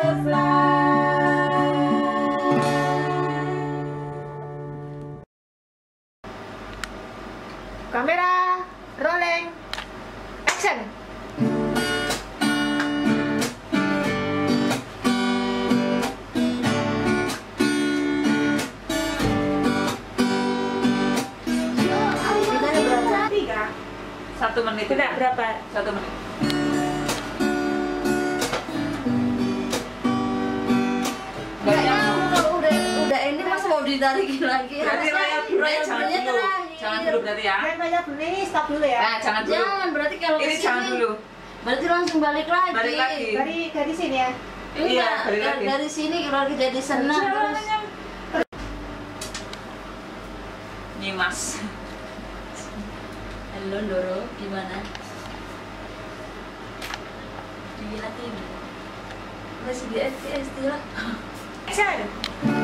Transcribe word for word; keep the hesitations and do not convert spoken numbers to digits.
Kamera, rolling, action. Satu menit. Tidak berapa? Satu menit. Kayaknya udah, udah udah ini mas mau ditarikin lagi. Berarti Raya Raya jangan dulu. Jangan dulu berarti ya. Raya dulu, stop dulu ya. Nah, jangan dulu. Jangan, berarti kalau Ini kesini, jangan dulu. berarti langsung balik lagi. Balik lagi. Dari dari sini ya. Enggak, Iya, balik dari, lagi. dari sini kalau jadi senang terus. Nih Mas. Halo Doro, gimana? Dilatih. Masih di S T S lah. Action.